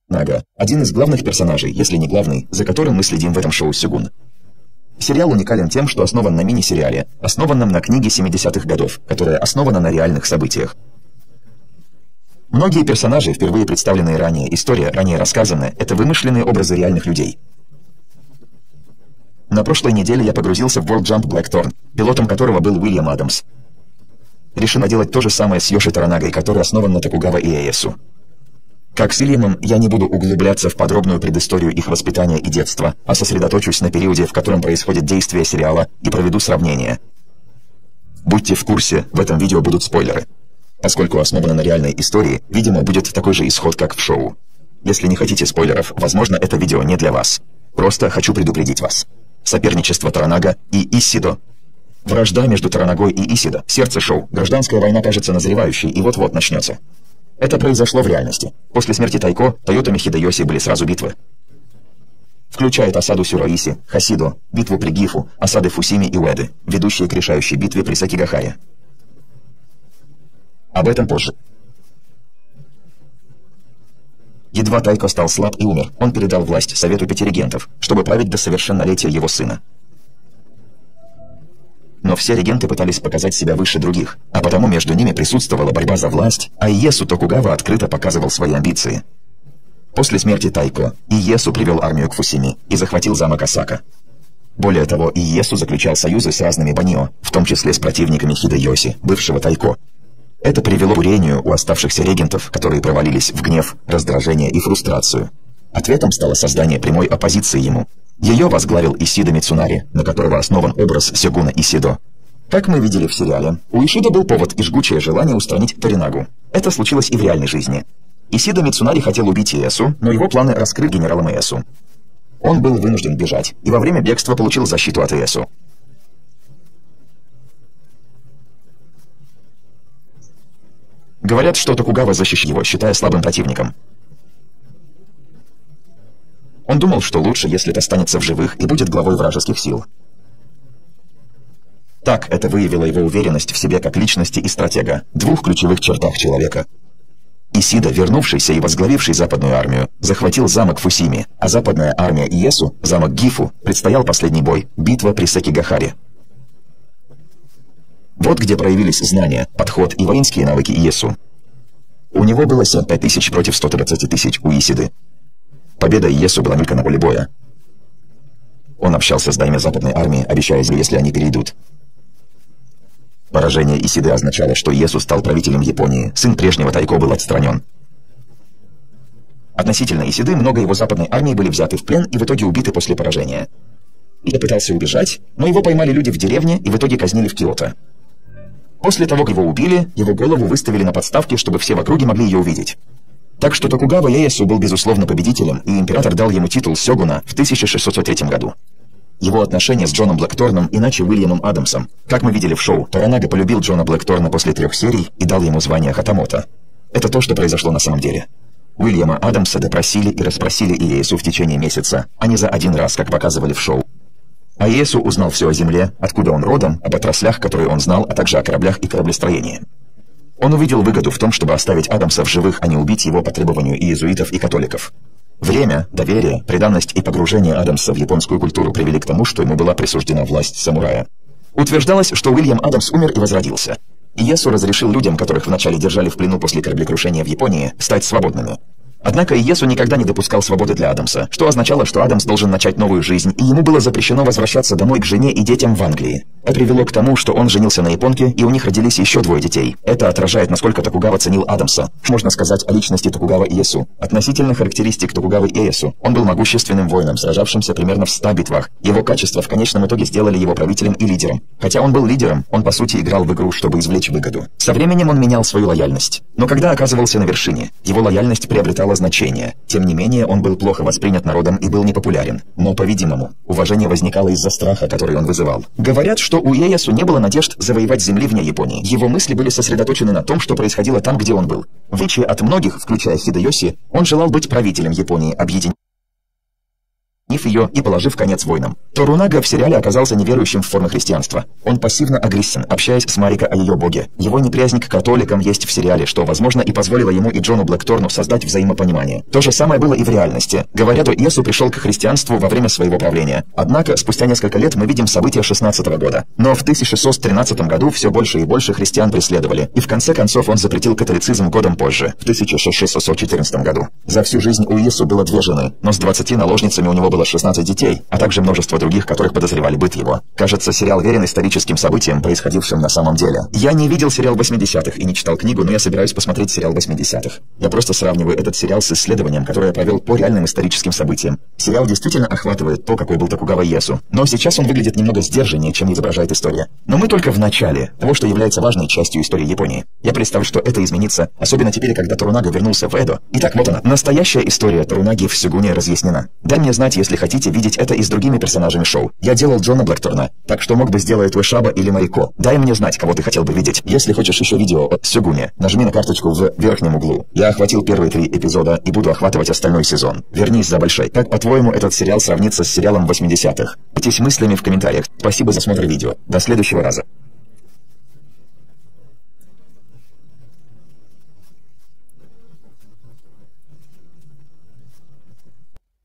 Нага – один из главных персонажей, если не главный, за которым мы следим в этом шоу «Сёгун». Сериал уникален тем, что основан на мини-сериале, основанном на книге 70-х годов, которая основана на реальных событиях. Многие персонажи, впервые представленные ранее, история, ранее рассказанная, это вымышленные образы реальных людей. На прошлой неделе я погрузился в World Jump Blackthorn, пилотом которого был Уильям Адамс. Решено делать то же самое с Йоши Торанагой, который основан на Токугава Иэясу. Как с Уильямом, я не буду углубляться в подробную предысторию их воспитания и детства, а сосредоточусь на периоде, в котором происходит действие сериала, и проведу сравнение. Будьте в курсе, в этом видео будут спойлеры. Поскольку основано на реальной истории, видимо, будет такой же исход, как в шоу. Если не хотите спойлеров, возможно, это видео не для вас. Просто хочу предупредить вас. Соперничество Торанага и Исидо. Вражда между Торанагой и Исидо, сердце шоу. Гражданская война кажется назревающей и вот-вот начнется. Это произошло в реальности. После смерти Тайко, Тойотоми Хидэёси были сразу битвы. Включает осаду Сюроиси, Хасидо, битву при Гифу, осады Фусими и Уэды, ведущие к решающей битве при Сакигахаре. Об этом позже. Едва Тайко стал слаб и умер, он передал власть Совету Пяти Регентов, чтобы править до совершеннолетия его сына. Но все регенты пытались показать себя выше других, а потому между ними присутствовала борьба за власть, а Иесу Токугава открыто показывал свои амбиции. После смерти Тайко, Иесу привел армию к Фусими и захватил замок Осака. Более того, Иесу заключал союзы с разными банио, в том числе с противниками Хидэёси, бывшего Тайко. Это привело к бурению у оставшихся регентов, которые провалились в гнев, раздражение и фрустрацию. Ответом стало создание прямой оппозиции ему. Ее возглавил Исидо Мицунари, на которого основан образ Сёгуна Исидо. Как мы видели в сериале, у Исидо был повод и жгучее желание устранить Торинагу. Это случилось и в реальной жизни. Исидо Мицунари хотел убить Иэсу, но его планы раскрыл генералом Иэсу. Он был вынужден бежать, и во время бегства получил защиту от Иэсу. Говорят, что Токугава защищал его, считая слабым противником. Он думал, что лучше, если это останется в живых и будет главой вражеских сил. Так это выявило его уверенность в себе как личности и стратега, двух ключевых чертах человека. Исидо, вернувшийся и возглавивший западную армию, захватил замок Фусими, а западная армия Иесу, замок Гифу, предстоял последний бой, битва при Сакигахаре. Вот где проявились знания, подход и воинские навыки Иесу. У него было 75 тысяч против 120 тысяч у Исиды. Победа Иесу была только на поле боя. Он общался с дайме западной армии, обещая, если они перейдут. Поражение Исиды означало, что Иесу стал правителем Японии, сын прежнего Тайко был отстранен. Относительно Исиды, много его западной армии были взяты в плен и в итоге убиты после поражения. Исида пытался убежать, но его поймали люди в деревне и в итоге казнили в Киото. После того, как его убили, его голову выставили на подставке, чтобы все в округе могли ее увидеть. Так что Токугава Иесу был безусловно победителем, и император дал ему титул сёгуна в 1603 году. Его отношения с Джоном Блэкторном иначе Уильямом Адамсом. Как мы видели в шоу, Торанага полюбил Джона Блэкторна после 3 серий и дал ему звание Хатамото. Это то, что произошло на самом деле. Уильяма Адамса допросили и расспросили Иесу в течение месяца, а не за один раз, как показывали в шоу. А Иесу узнал все о земле, откуда он родом, об отраслях, которые он знал, а также о кораблях и кораблестроении. Он увидел выгоду в том, чтобы оставить Адамса в живых, а не убить его по требованию иезуитов и католиков. Время, доверие, преданность и погружение Адамса в японскую культуру привели к тому, что ему была присуждена власть самурая. Утверждалось, что Уильям Адамс умер и возродился. Иесу разрешил людям, которых вначале держали в плену после кораблекрушения в Японии, стать свободными. Однако Иесу никогда не допускал свободы для Адамса, что означало, что Адамс должен начать новую жизнь, и ему было запрещено возвращаться домой к жене и детям в Англии. Это привело к тому, что он женился на японке, и у них родились еще 2 детей. Это отражает, насколько Токугава ценил Адамса. Можно сказать о личности Токугава Иесу. Относительно характеристик Токугавы Иесу, он был могущественным воином, сражавшимся примерно в 100 битвах. Его качества в конечном итоге сделали его правителем и лидером. Хотя он был лидером, он по сути играл в игру, чтобы извлечь выгоду. Со временем он менял свою лояльность. Но когда оказывался на вершине, его лояльность приобретала значение. Тем не менее, он был плохо воспринят народом и был непопулярен. Но, по-видимому, уважение возникало из-за страха, который он вызывал. Говорят, что у Иесу не было надежд завоевать земли вне Японии. Его мысли были сосредоточены на том, что происходило там, где он был. В отличие от многих, включая Хидэёси, он желал быть правителем Японии, объединить объяснив ее и положив конец войнам. Торунага в сериале оказался неверующим в формы христианства. Он пассивно агрессивен, общаясь с Марика о ее боге. Его неприязнь к католикам есть в сериале, что, возможно, и позволило ему и Джону Блэкторну создать взаимопонимание. То же самое было и в реальности. Говорят, Иесу пришел к христианству во время своего правления. Однако, спустя несколько лет мы видим события 16 года. Но в 1613 году все больше и больше христиан преследовали, и в конце концов он запретил католицизм годом позже, в 1614 году. За всю жизнь у Иесу было 2 жены, но с 20 наложницами у него было 16 детей, а также множество других, которых подозревали быт его. Кажется, сериал верен историческим событиям, происходившим на самом деле. Я не видел сериал 80-х и не читал книгу, но я собираюсь посмотреть сериал 80-х. Я просто сравниваю этот сериал с исследованием, которое я провел по реальным историческим событиям. Сериал действительно охватывает то, какой был Токугава Иесу, но сейчас он выглядит немного сдержаннее, чем изображает история. Но мы только в начале того, что является важной частью истории Японии. Я представлю, что это изменится, особенно теперь, когда Торунага вернулся в Эдо. Итак, вот она. Настоящая история Торунаги в Сёгуне разъяснена. Дай мне знать, если хотите видеть это и с другими персонажами шоу. Я делал Джона Блэкторна, так что мог бы сделать Уэшаба или Марико. Дай мне знать, кого ты хотел бы видеть. Если хочешь еще видео о Сёгуне, нажми на карточку в верхнем углу. Я охватил первые 3 эпизода и буду охватывать остальной сезон. Вернись за большой. Как, по-твоему, этот сериал сравнится с сериалом 80-х? Делитесь мыслями в комментариях. Спасибо за просмотр видео. До следующего раза.